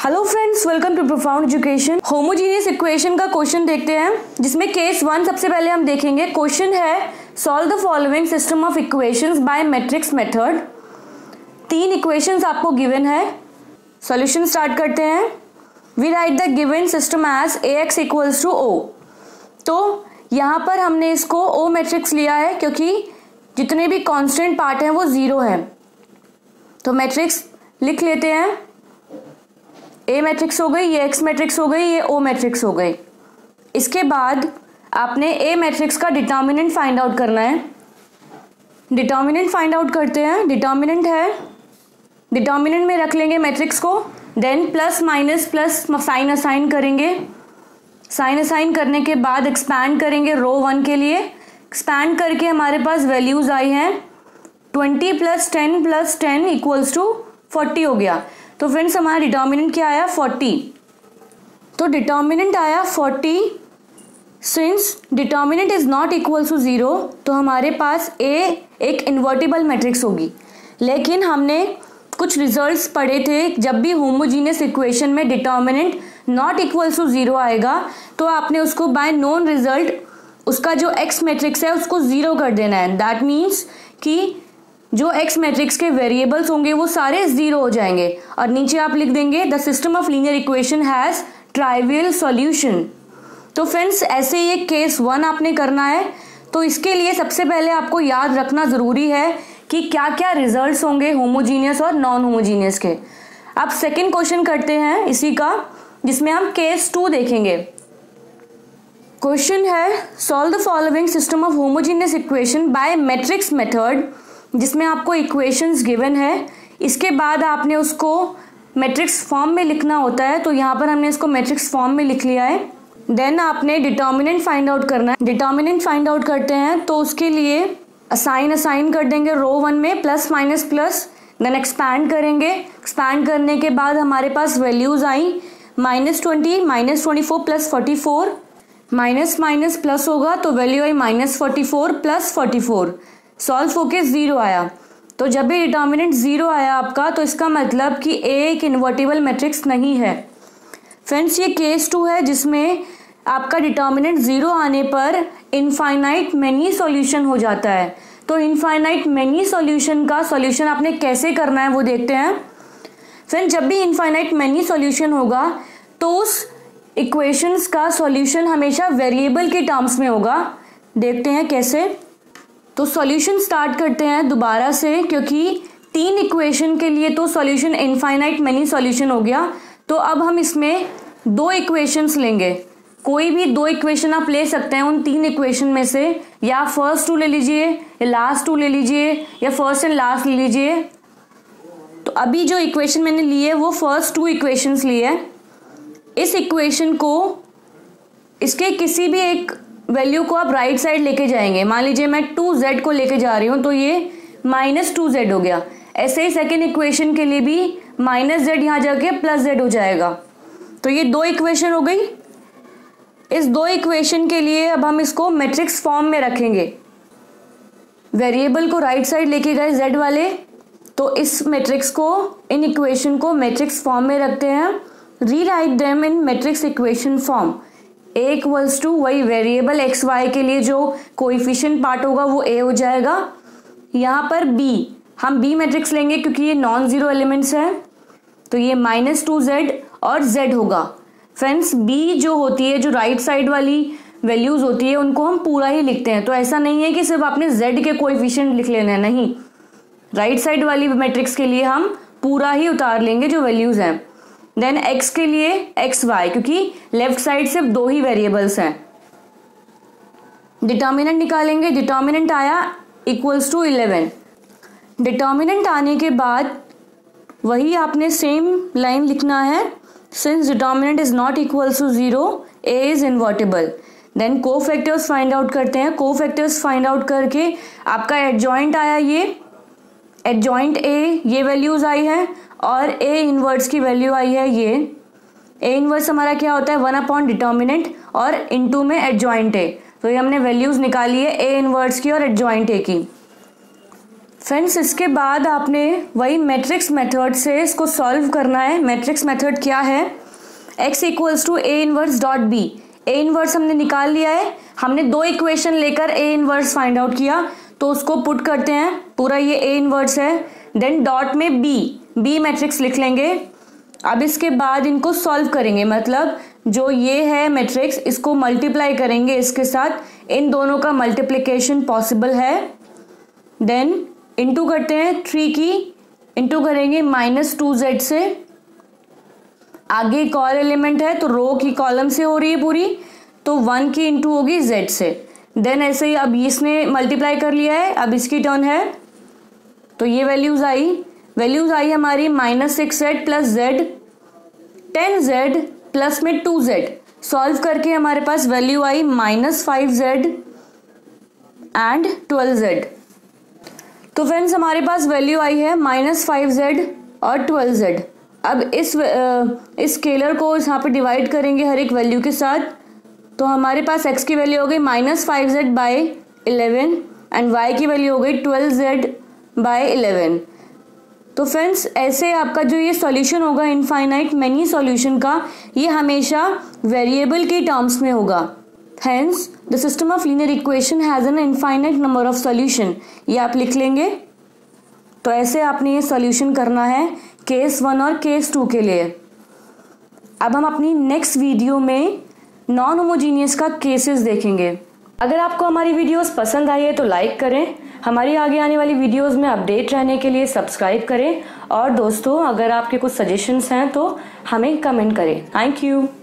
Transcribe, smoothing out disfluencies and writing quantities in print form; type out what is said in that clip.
Hello friends, welcome to profound education. Homogeneous equation का question देखते हैं, जिसमें केस 1 सबसे पहले हम देखेंगे। क्वेश्चन है solve the following system of equations by matrix method. 3 equations आपको गिवन है। सॉल्यूशन स्टार्ट करते हैं। We write the given system as ax equals to o। तो यहाँ पर हमने इसको o मैट्रिक्स लिया है क्योंकि जितने भी कांस्टेंट पार्ट हैं वो 0 है। तो मैट्रिक्स लिख लेते हैं। ए मैट्रिक्स हो गई, ये एक्स मैट्रिक्स हो गई, ये ओ मैट्रिक्स हो गई। इसके बाद आपने ए मैट्रिक्स का डिटर्मिनेंट फाइंड आउट करना है। डिटर्मिनेंट फाइंड आउट करते हैं। डिटर्मिनेंट है, डिटर्मिनेंट में रख लेंगे मैट्रिक्स को, then plus minus plus sign assign करेंगे। साइन असाइन करने के बाद एक्सपैंड करेंगे रो 1 के लिए। एक्सपैंड करके हमारे पास वैल्यूज आई हैं 20 + 10 + 10 इक्वल्स टू 40 हो गया। तो फ्रेंड्स हमारा डिटर्मिनेंट क्या आया 40। तो डिटर्मिनेंट आया 40। Since determinant is not equal to 0 तो हमारे पास ए एक इन्वर्टिबल मैट्रिक्स होगी। लेकिन हमने कुछ रिजल्ट्स पढ़े थे, जब भी होमोजीनियस इक्वेशन में डिटर्मिनेंट नॉट इक्वल टू 0 आएगा तो आपने उसको बाय नोन रिजल्ट उसका जो एक्स मैट्रिक्स है उसको 0 कर देना है। दैट मीन्स कि जो एक्स मैट्रिक्स के वेरिएबल्स होंगे वो सारे 0 हो जाएंगे और नीचे आप लिख देंगे the system of linear equation has trivial solution. तो फ्रेंड्स ऐसे ये केस 1 आपने करना है। तो इसके लिए सबसे पहले आपको याद रखना ज़रूरी है कि क्या क्या रिजल्ट्स होंगे होमोजीनियस और नॉन होमोजीनियस के। अब सेकेंड क्वेश्चन करते हैं इसी का, जिसमें हम केस 2 देखेंगे। क्वेश्चन है solve the following system of homogeneous equation by matrix method, जिसमें आपको इक्वेशंस गिवन है। इसके बाद आपने उसको मैट्रिक्स फॉर्म में लिखना होता है। तो यहाँ पर हमने इसको मैट्रिक्स फॉर्म में लिख लिया है। देन आपने डिटर्मिनेंट फाइंड आउट करना है। डिटर्मिनेंट फाइंड आउट करते हैं तो उसके लिए असाइन कर देंगे रो 1 में plus minus plus, then expand करेंगे। एक्सपैंड करने के बाद हमारे पास वैल्यूज आई -20 -24 + 44, माइनस माइनस प्लस होगा तो वैल्यू आई -44 + 44। सॉल्व होके 0 आया। तो जब भी डिटर्मिनेंट 0 आया आपका तो इसका मतलब कि ए एक इन्वर्टिबल मैट्रिक्स नहीं है। फ्रेंड्स ये केस 2 है जिसमें आपका डिटर्मिनेंट 0 आने पर इनफाइनाइट मैनी सॉल्यूशन हो जाता है। तो इनफाइनाइट मैनी सॉल्यूशन का सॉल्यूशन आपने कैसे करना है वो देखते हैं। फ्रेंड्स जब भी इनफाइनाइट मैनी सॉल्यूशन होगा तो उस इक्वेशंस का सॉल्यूशन हमेशा वेरिएबल के टर्म्स में होगा। देखते हैं कैसे। तो सॉल्यूशन स्टार्ट करते हैं दोबारा से, क्योंकि 3 इक्वेशन के लिए तो सॉल्यूशन इनफाइनाइट मैनी सॉल्यूशन हो गया। तो अब हम इसमें 2 इक्वेशंस लेंगे। कोई भी 2 इक्वेशन आप ले सकते हैं उन 3 इक्वेशन में से, या फर्स्ट 2 ले लीजिए या लास्ट 2 ले लीजिए या फर्स्ट एंड लास्ट ले लीजिए। तो अभी जो इक्वेशन मैंने ली है वो फर्स्ट 2 इक्वेशंस ली है। इस इक्वेशन को इसके किसी भी एक वैल्यू को आप राइट साइड लेके जाएंगे। मान लीजिए मैं 2z को लेके जा रही हूँ तो ये -2z हो गया। ऐसे ही सेकेंड इक्वेशन के लिए भी -z यहाँ जाके +z हो जाएगा। तो ये 2 इक्वेशन हो गई। इस 2 इक्वेशन के लिए अब हम इसको मैट्रिक्स फॉर्म में रखेंगे। वेरिएबल को राइट साइड लेके गए z वाले, तो इस मैट्रिक्स को, इन इक्वेशन को मैट्रिक्स फॉर्म में रखते हैं। Rewrite them in matrix equation form. a equals to वही वेरिएबल एक्स वाई के लिए जो कोएफिशिएंट पार्ट होगा वो a हो जाएगा। यहाँ पर b, हम b मैट्रिक्स लेंगे क्योंकि ये नॉन जीरो एलिमेंट्स है। तो ये -2z और z होगा। फ्रेंड्स b जो होती है, जो राइट साइड वाली वैल्यूज होती है, उनको हम पूरा ही लिखते हैं। तो ऐसा नहीं है कि सिर्फ आपने z के कोएफिशिएंट लिख लेना है, नहीं। राइट साइड वाली मैट्रिक्स के लिए हम पूरा ही उतार लेंगे जो वैल्यूज हैं। देन x के लिए एक्स वाई, क्योंकि लेफ्ट साइड सिर्फ 2 ही वेरिएबल्स हैं। डिटर्मिनेंट निकालेंगे। डिटर्मिनेंट आया इक्वल्स टू 11। डिटर्मिनेंट आने के बाद वही आपने सेम लाइन लिखना है। Since determinant is not equals to 0 a is invertible. Then cofactors find out करते हैं। कोफैक्टर्स फाइंड आउट करके आपका एडजॉइंट आया, ये एडजॉइंट a, ये वैल्यूज आई है, और a इनवर्स की वैल्यू आई है ये। a इनवर्स हमारा क्या होता है 1 डिटर्मिनेंट और इनटू में एडजॉइंट a। तो ये हमने वैल्यूज निकाली है a इनवर्स की और एडजॉइंट a की। फ्रेंड्स इसके बाद आपने वही मैट्रिक्स मेथड से इसको सॉल्व करना है। मैट्रिक्स मेथड क्या है, x equals to A inverse dot B. A inverse हमने निकाल लिया है, हमने दो इक्वेशन लेकर ए इनवर्स फाइंड आउट किया, तो उसको पुट करते हैं, पूरा ये ए इनवर्स है, देन डॉट में बी मैट्रिक्स लिख लेंगे। अब इसके बाद इनको सॉल्व करेंगे, मतलब जो ये है मैट्रिक्स इसको मल्टीप्लाई करेंगे इसके साथ, इन दोनों का मल्टीप्लिकेशन पॉसिबल है। देन इंटू करते हैं 3 की, इंटू करेंगे -2z से, आगे एक और एलिमेंट है तो रो की कॉलम से हो रही है पूरी, तो 1 की इंटू होगी z से। देन ऐसे ही अब इसने मल्टीप्लाई कर लिया है, अब इसकी टर्न है, तो ये वैल्यूज आई हमारी -6z plus z, 10z plus में 2z। सॉल्व करके हमारे पास value I -5z and 12z। तो फ्रेंड्स हमारे पास वैल्यू आई है -5z और 12z। अब इस स्केलर को यहाँ पे डिवाइड करेंगे हर एक वैल्यू के साथ, तो हमारे पास x की वैल्यू हो गई -5z बाई 11 एंड y की वैल्यू हो गई 12z बाई 11। तो फ्रेंड्स ऐसे आपका जो ये सॉल्यूशन होगा इनफाइनाइट मैनी सॉल्यूशन का, ये हमेशा वेरिएबल के टर्म्स में होगा। Hence the system of linear equation has an infinite number of solution, ये आप लिख लेंगे। तो ऐसे आपने ये सॉल्यूशन करना है केस 1 और केस 2 के लिए। अब हम अपनी नेक्स्ट वीडियो में नॉन होमोजीनियस का केसेस देखेंगे। अगर आपको हमारी वीडियोस पसंद आई है तो लाइक करें, हमारी आगे आने वाली वीडियोस में अपडेट रहने के लिए सब्सक्राइब करें, और दोस्तों अगर आपके कुछ सजेशंस हैं तो हमें कमेंट करें। Thank you.